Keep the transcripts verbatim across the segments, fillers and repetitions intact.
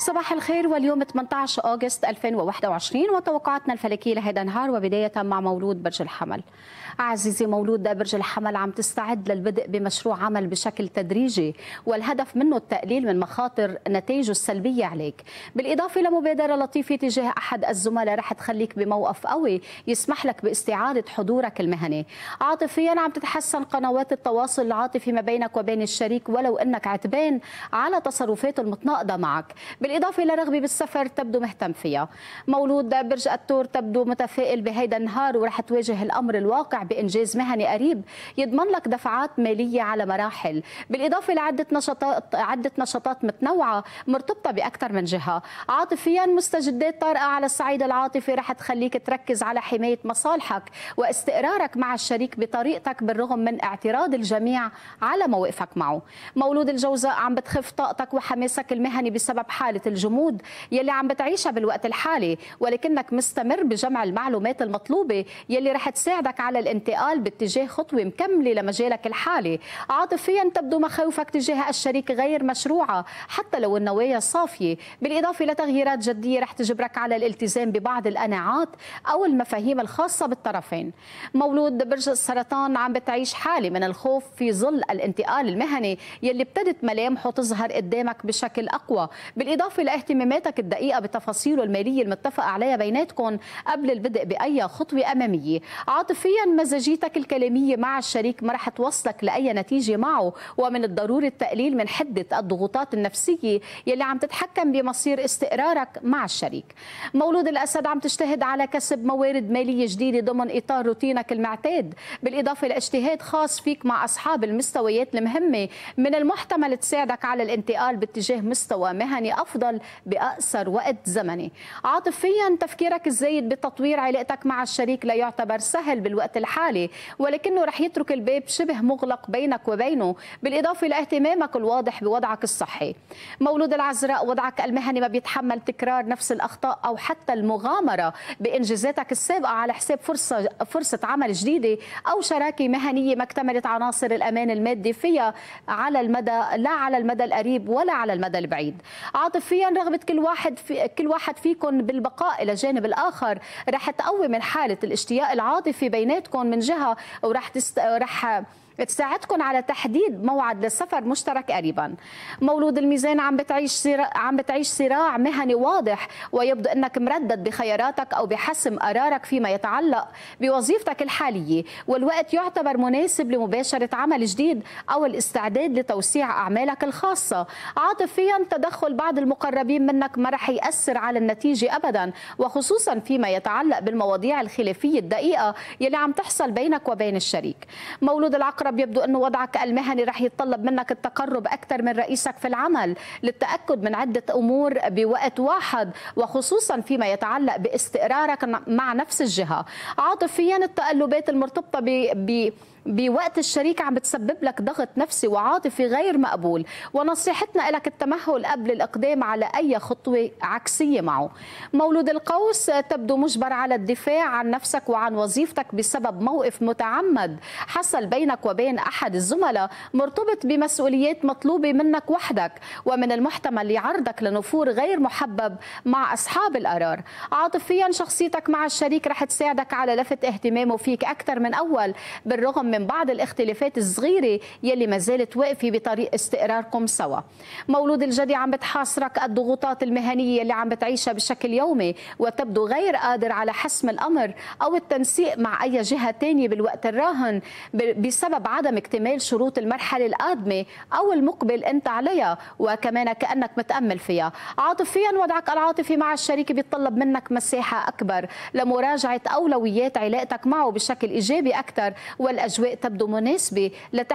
صباح الخير، واليوم ثمانية عشر أغسطس ألفين وواحد وعشرين وتوقعاتنا الفلكية لهذا النهار، وبداية مع مولود برج الحمل. عزيزي مولود برج الحمل، عم تستعد للبدء بمشروع عمل بشكل تدريجي، والهدف منه التقليل من مخاطر نتائجه السلبية عليك، بالإضافة لمبادرة لطيفة تجاه أحد الزملاء رح تخليك بموقف قوي يسمح لك باستعادة حضورك المهني. عاطفيا عم تتحسن قنوات التواصل العاطفي ما بينك وبين الشريك، ولو أنك عتبان على تصرفاته المتناقضة معك، بالإضافة لرغبة بالسفر تبدو مهتم فيها. مولود برج الثور، تبدو متفائل بهيدا النهار، ورح تواجه الأمر الواقع بإنجاز مهني قريب يضمن لك دفعات مالية على مراحل، بالإضافة لعدة نشاطات عدة نشاطات متنوعة مرتبطة بأكثر من جهة. عاطفيا مستجدات طارئة على الصعيد العاطفي رح تخليك تركز على حماية مصالحك واستقرارك مع الشريك بطريقتك، بالرغم من اعتراض الجميع على مواقفك معه. مولود الجوزاء، عم بتخف طاقتك وحماسك المهني بسبب حالة الجمود يلي عم بتعيشها بالوقت الحالي، ولكنك مستمر بجمع المعلومات المطلوبة يلي رح تساعدك على الانتقال باتجاه خطوة مكملة لمجالك الحالي. عاطفيا تبدو مخاوفك تجاه الشريك غير مشروعة حتى لو النوايا صافية، بالإضافة لتغييرات جدية رح تجبرك على الالتزام ببعض القناعات أو المفاهيم الخاصة بالطرفين. مولود برج السرطان، عم بتعيش حالة من الخوف في ظل الانتقال المهني يلي ابتدت ملامحه تظهر قدامك بشكل أقوى، بالإضافة لاهتماماتك الدقيقة بالتفاصيل المالية المتفق عليها بيناتكم قبل البدء بأي خطوة أمامية. عاطفيا مزاجيتك الكلامية مع الشريك ما رح توصلك لأي نتيجة معه، ومن الضروري التقليل من حدة الضغوطات النفسية يلي عم تتحكم بمصير استقرارك مع الشريك. مولود الأسد، عم تجتهد على كسب موارد مالية جديدة ضمن إطار روتينك المعتاد، بالإضافة لاجتهاد خاص فيك مع أصحاب المستويات المهمة من المحتمل تساعدك على الانتقال باتجاه مستوى مهني أفضل بأقصر وقت زمني. عاطفيا تفكيرك الزايد بتطوير علاقتك مع الشريك لا يعتبر سهل بالوقت الحالي، ولكنه رح يترك الباب شبه مغلق بينك وبينه، بالإضافة لاهتمامك الواضح بوضعك الصحي. مولود العذراء، وضعك المهني ما بيتحمل تكرار نفس الأخطاء أو حتى المغامرة بإنجازاتك السابقة على حساب فرصة فرصة عمل جديدة أو شراكة مهنية ما اكتملت عناصر الأمان المادي فيها على المدى لا على المدى القريب ولا على المدى البعيد. عاطفيا رغبة كل واحد في كل واحد فيكم بالبقاء إلى جانب الآخر رح تقوي من حالة الاشتياق العاطفي بيناتكم من جهة، ورح تست... رح تساعدكم على تحديد موعد للسفر مشترك قريبا. مولود الميزان، عم بتعيش صراع عم بتعيش صراع مهني واضح، ويبدو انك مردد بخياراتك او بحسم قرارك فيما يتعلق بوظيفتك الحاليه، والوقت يعتبر مناسب لمباشره عمل جديد او الاستعداد لتوسيع اعمالك الخاصه. عاطفيا تدخل بعض المقربين منك ما رح ياثر على النتيجه ابدا، وخصوصا فيما يتعلق بالمواضيع الخلافيه الدقيقه يلي عم تحصل بينك وبين الشريك. مولود العقرب، يبدو أنه وضعك المهني رح يتطلب منك التقرب أكثر من رئيسك في العمل للتأكد من عدة أمور بوقت واحد، وخصوصا فيما يتعلق باستقرارك مع نفس الجهة. عاطفيا التقلبات المرتبطة ب... ب... بوقت الشريك عم بتسبب لك ضغط نفسي وعاطفي غير مقبول، ونصيحتنا لك التمهل قبل الإقدام على أي خطوة عكسية معه. مولود القوس، تبدو مجبر على الدفاع عن نفسك وعن وظيفتك بسبب موقف متعمد حصل بينك وبين أحد الزملاء مرتبط بمسؤوليات مطلوبة منك وحدك، ومن المحتمل يعرضك لنفور غير محبب مع أصحاب القرار. عاطفيا شخصيتك مع الشريك رح تساعدك على لفت اهتمامه فيك أكثر من أول، بالرغم من بعض الاختلافات الصغيرة يلي ما زالت واقفة بطريق استقراركم سوا. مولود الجدي، عم بتحاصرك الضغوطات المهنية اللي عم بتعيشها بشكل يومي، وتبدو غير قادر على حسم الأمر أو التنسيق مع أي جهة تانية بالوقت الراهن بسبب عدم اكتمال شروط المرحلة القادمة أو المقبل أنت عليها، وكمان كأنك متأمل فيها. عاطفيا وضعك العاطفي مع الشريك بيتطلب منك مساحة أكبر لمراجعة أولويات علاقتك معه بشكل إيجابي أكثر، والأجواء تبدو مناسبة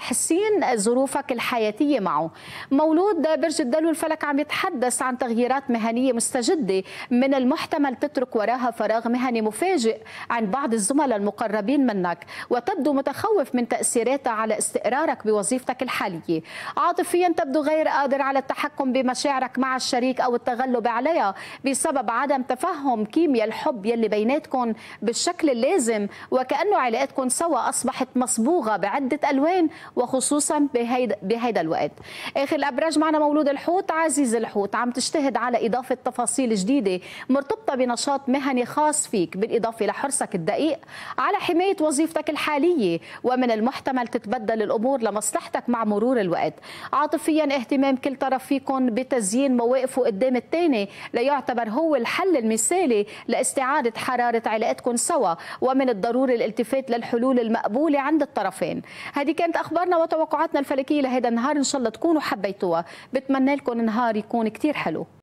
لتحسين ظروفك الحياتية معه. مولود برج الدلو، الفلك عم يتحدث عن تغييرات مهنية مستجدة من المحتمل تترك وراها فراغ مهني مفاجئ عند بعض الزملاء المقربين منك، وتبدو متخوف من تأثيراتها على استقرارك بوظيفتك الحالية. عاطفيا تبدو غير قادر على التحكم بمشاعرك مع الشريك أو التغلب عليها بسبب عدم تفهم كيمياء الحب يلي بيناتكم بالشكل اللازم، وكأنه علاقتكم سوا أصبحت مص مصبوغة بعدة ألوان وخصوصا بهيدا, بهيدا الوقت. آخر الأبراج معنا مولود الحوت. عزيز الحوت، عم تجتهد على إضافة تفاصيل جديدة مرتبطة بنشاط مهني خاص فيك، بالإضافة لحرصك الدقيق على حماية وظيفتك الحالية، ومن المحتمل تتبدل الأمور لمصلحتك مع مرور الوقت. عاطفيا، اهتمام كل طرف فيكم بتزيين مواقفه قدام الثاني ليعتبر هو الحل المثالي لاستعادة حرارة علاقتكم سوا، ومن الضروري الالتفات للحلول المقبولة عند الطرفين. هذه كانت أخبارنا وتوقعاتنا الفلكية لهذا النهار، إن شاء الله تكونوا حبيتوها. بتمنى لكم نهار يكون كتير حلو.